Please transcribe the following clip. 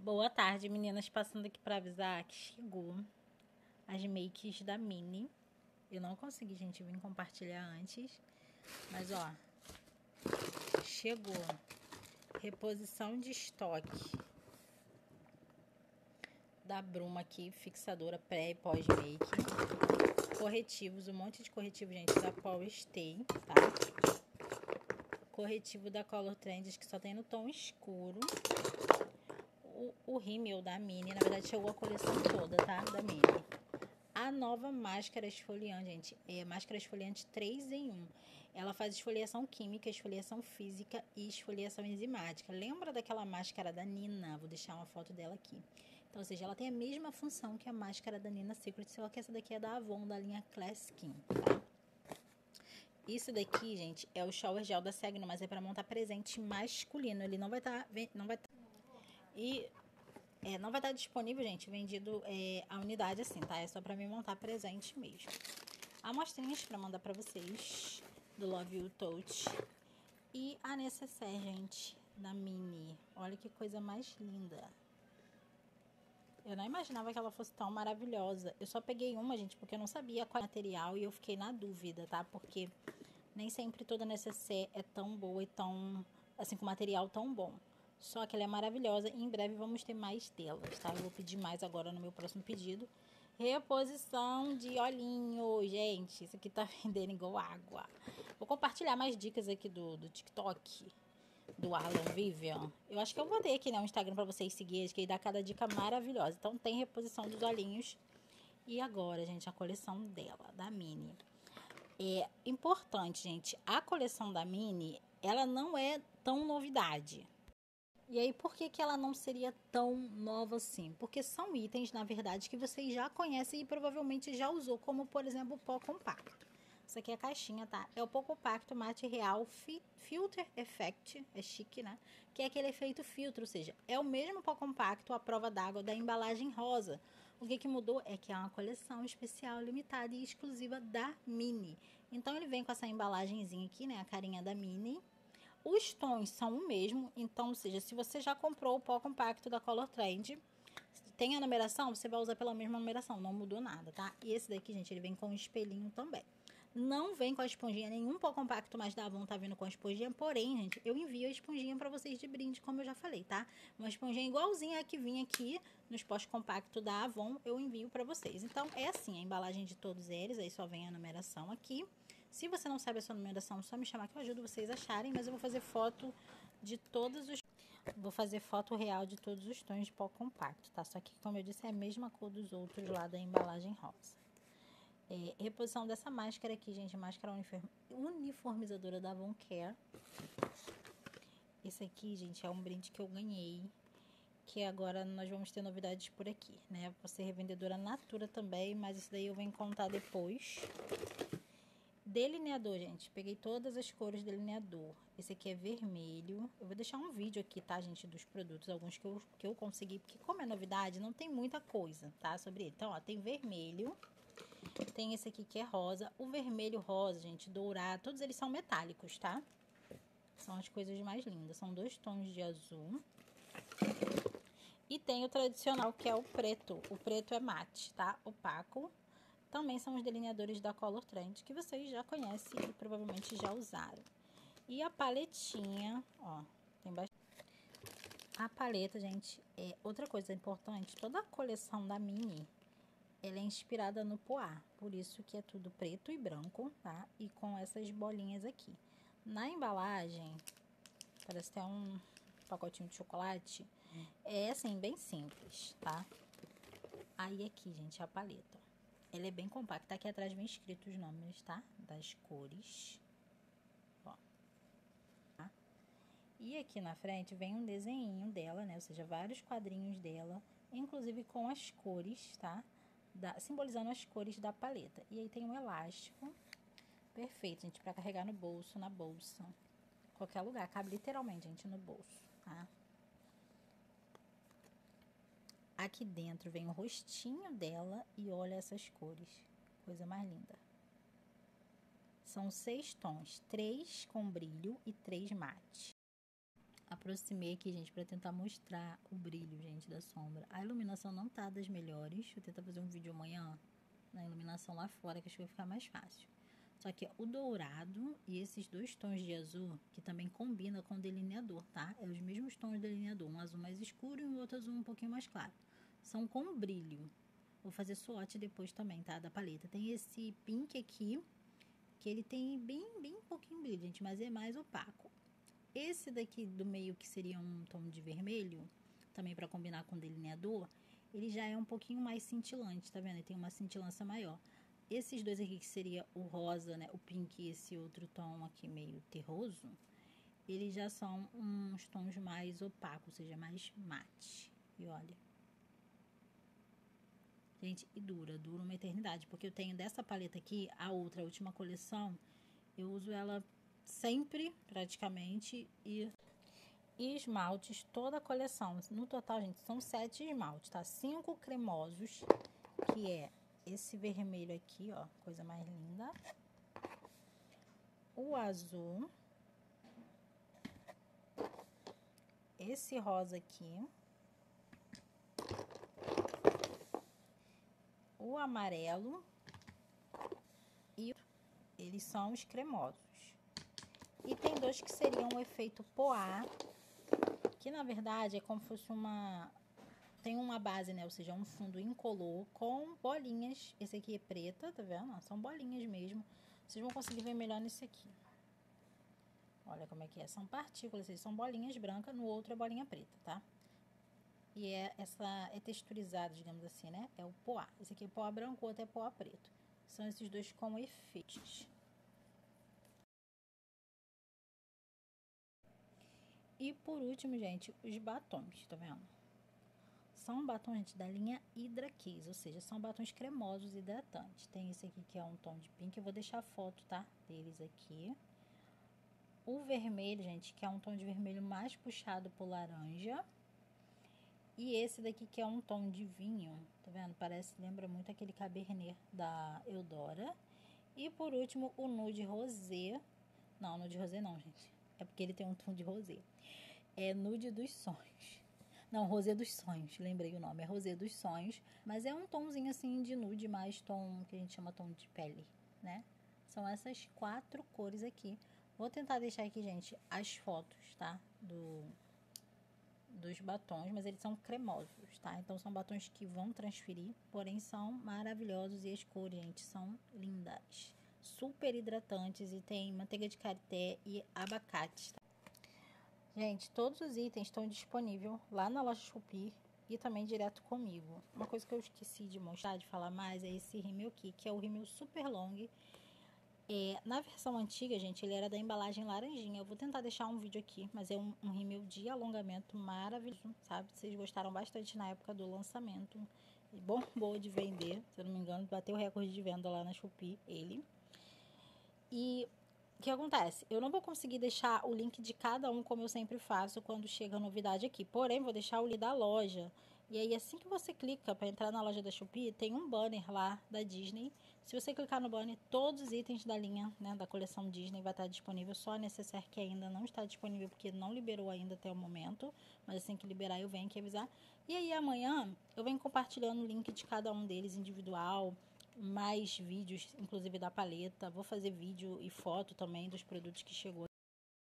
Boa tarde, meninas. Passando aqui pra avisar que chegou as makes da Mini. Eu não consegui, gente, vir compartilhar antes. Mas, ó, chegou. Reposição de estoque da Bruma aqui, fixadora pré e pós-make. Corretivos, um monte de corretivo, gente, da Power Stay, tá? Corretivo da Color Trends, que só tem no tom escuro. O rímel da Mini, na verdade chegou a coleção toda, tá? Da Mini. A nova máscara esfoliante, gente, é máscara esfoliante 3 em 1. Ela faz esfoliação química, esfoliação física e esfoliação enzimática. Lembra daquela máscara da Nina? Vou deixar uma foto dela aqui. Então, ou seja, ela tem a mesma função que a máscara da Nina Secret, só que essa daqui é da Avon, da linha Class Skin, tá? Isso daqui, gente, é o shower gel da Segno, mas é para montar presente masculino. Ele não vai estar... não vai estar disponível, gente, vendido a unidade assim, tá? É só pra mim montar presente mesmo. Amostrinhas pra mandar pra vocês, do Love You Touch. E a necessaire, gente, da Mini. Olha que coisa mais linda. Eu não imaginava que ela fosse tão maravilhosa. Eu só peguei uma, gente, porque eu não sabia qual material e eu fiquei na dúvida, tá? Porque nem sempre toda necessaire é tão boa e tão, assim, com material tão bom. Só que ela é maravilhosa e em breve vamos ter mais delas, tá? Eu vou pedir mais agora no meu próximo pedido. Reposição de olhinho, gente. Isso aqui tá vendendo igual água. Vou compartilhar mais dicas aqui do TikTok, do Arlon Vivian. Eu acho que eu vou ter aqui, né, um Instagram pra vocês seguirem, que ele dá cada dica maravilhosa. Então tem reposição dos olhinhos. E agora, gente, a coleção dela, da Mini. É importante, gente, a coleção da Mini, ela não é tão novidade. E aí, por que ela não seria tão nova assim? Porque são itens, na verdade, que vocês já conhecem e provavelmente já usou, como, por exemplo, o pó compacto. Isso aqui é a caixinha, tá? É o pó compacto Matte Real Filter Effect, é chique, né? Que é aquele efeito filtro, ou seja, é o mesmo pó compacto à prova d'água da embalagem rosa. O que mudou é que é uma coleção especial, limitada e exclusiva da Mini. Então, ele vem com essa embalagenzinha aqui, né? A carinha da Mini. Os tons são o mesmo, então, ou seja, se você já comprou o pó compacto da Color Trend, tem a numeração, você vai usar pela mesma numeração, não mudou nada, tá? E esse daqui, gente, ele vem com um espelhinho também. Não vem com a esponjinha, nenhum pó compacto mais da Avon tá vindo com a esponjinha, porém, gente, eu envio a esponjinha pra vocês de brinde, como eu já falei, tá? Uma esponjinha igualzinha a que vinha aqui nos pós compacto da Avon, eu envio pra vocês. Então, é assim, a embalagem de todos eles, aí só vem a numeração aqui. Se você não sabe a sua numeração, é só me chamar que eu ajudo vocês a acharem, mas eu vou fazer foto de todos os... Vou fazer foto real de todos os tons de pó compacto, tá? Só que, como eu disse, é a mesma cor dos outros lá da embalagem rosa. Reposição dessa máscara aqui, gente, máscara uniformizadora da Avon Care. Esse aqui, gente, é um brinde que eu ganhei, que agora nós vamos ter novidades por aqui, né? Vou ser revendedora Natura também, mas isso daí eu venho contar depois. Delineador, gente, peguei todas as cores do delineador. Esse aqui é vermelho. Eu vou deixar um vídeo aqui, tá, gente, dos produtos, alguns que eu consegui, porque como é novidade, não tem muita coisa, tá, sobre ele. Então, ó, tem vermelho, tem esse aqui que é rosa. O vermelho rosa, gente, dourado, todos eles são metálicos, tá? São as coisas mais lindas. São 2 tons de azul. E tem o tradicional, que é o preto. O preto é mate, tá? Opaco. Também são os delineadores da Color Trend, que vocês já conhecem e provavelmente já usaram. E a paletinha, ó, tem bastante. A paleta, gente, é outra coisa importante. Toda a coleção da Mini, ela é inspirada no poá. Por isso que é tudo preto e branco, tá? E com essas bolinhas aqui. Na embalagem, parece até um pacotinho de chocolate. É assim, bem simples, tá? Aí aqui, gente, a paleta. Ela é bem compacta. Aqui atrás vem escrito os nomes, tá? Das cores. Ó. Tá? E aqui na frente vem um desenhinho dela, né? Ou seja, vários quadrinhos dela, inclusive com as cores, tá? Simbolizando as cores da paleta. E aí tem um elástico. Perfeito, gente, pra carregar no bolso, na bolsa. Qualquer lugar. Cabe literalmente, gente, no bolso, tá? Aqui dentro vem o rostinho dela e olha essas cores. Coisa mais linda. São 6 tons, 3 com brilho e 3 mate. aproximei aqui, gente, pra tentar mostrar o brilho, gente, da sombra. A iluminação não tá das melhores. Vou tentar fazer um vídeo amanhã na iluminação lá fora, que acho que vai ficar mais fácil. Só que o dourado e esses dois tons de azul, que também combina com o delineador, tá? É os mesmos tons do delineador, um azul mais escuro e um outro azul um pouquinho mais claro. São com brilho. Vou fazer swatch depois também, tá? Da paleta. Tem esse pink aqui, que ele tem bem pouquinho brilho, gente, mas é mais opaco. Esse daqui do meio, que seria um tom de vermelho, também para combinar com o delineador, ele já é um pouquinho mais cintilante, tá vendo? Ele tem uma cintilância maior. Esses dois aqui, que seria o rosa, né, o pink e esse outro tom aqui meio terroso, eles já são uns tons mais opacos, ou seja, mais mate. E olha. Gente, e dura uma eternidade, porque eu tenho dessa paleta aqui, a outra, a última coleção, eu uso ela sempre, praticamente, e esmaltes, toda a coleção. No total, gente, são 7 esmaltes, tá? 5 cremosos, que é esse vermelho aqui, ó, coisa mais linda. O azul. Esse rosa aqui. O amarelo. E eles são os cremosos. E tem dois que seriam o efeito poá, que na verdade é como se fosse uma... Tem uma base, né? Ou seja, um fundo incolor com bolinhas. Esse aqui é preta, tá vendo? São bolinhas mesmo. Vocês vão conseguir ver melhor nesse aqui. Olha como é que é. São partículas, são bolinhas brancas, no outro é bolinha preta, tá? E é texturizado, digamos assim, né? É o poá. Esse aqui é poá branco, o outro é poá preto. São esses dois com efeitos. E por último, gente, os batons, tá vendo? São batons, gente, da linha Hydra Kiss, ou seja, são batons cremosos e hidratantes. Tem esse aqui que é um tom de pink, eu vou deixar a foto, tá? Deles aqui. O vermelho, gente, que é um tom de vermelho mais puxado pro laranja. E esse daqui que é um tom de vinho, tá vendo? Lembra muito aquele Cabernet da Eudora. E por último, o nude rosé. Não, nude rosé não, gente. É porque ele tem um tom de rosé. É nude dos sonhos. Não, rosé dos sonhos, lembrei o nome. É rosé dos sonhos, mas é um tomzinho assim de nude, mais tom, que a gente chama tom de pele, né? São essas 4 cores aqui. Vou tentar deixar aqui, gente, as fotos, tá? Dos batons, mas eles são cremosos, tá? Então são batons que vão transferir, porém são maravilhosos e as cores, gente, são lindas. Super hidratantes e tem manteiga de karité e abacate, tá? Gente, todos os itens estão disponíveis lá na loja Shopee e também direto comigo. Uma coisa que eu esqueci de mostrar, de falar mais, é esse rímel aqui, que é o rímel Super Long. Na versão antiga, gente, ele era da embalagem laranjinha. Eu vou tentar deixar um vídeo aqui, mas é um rímel de alongamento maravilhoso, sabe? Vocês gostaram bastante na época do lançamento. E bombou de vender, se eu não me engano, bateu o recorde de venda lá na Shopee, ele. E o que acontece? Eu não vou conseguir deixar o link de cada um, como eu sempre faço quando chega a novidade aqui. Porém, vou deixar o link da loja. E aí, assim que você clica para entrar na loja da Shopee, tem um banner lá da Disney. Se você clicar no banner, todos os itens da linha, né, da coleção Disney vai estar disponível. Só a necessaire que ainda não está disponível, porque não liberou ainda até o momento. Mas assim que liberar, eu venho aqui avisar. E aí, amanhã, eu venho compartilhando o link de cada um deles individual, mais vídeos, inclusive da paleta. Vou fazer vídeo e foto também dos produtos que chegou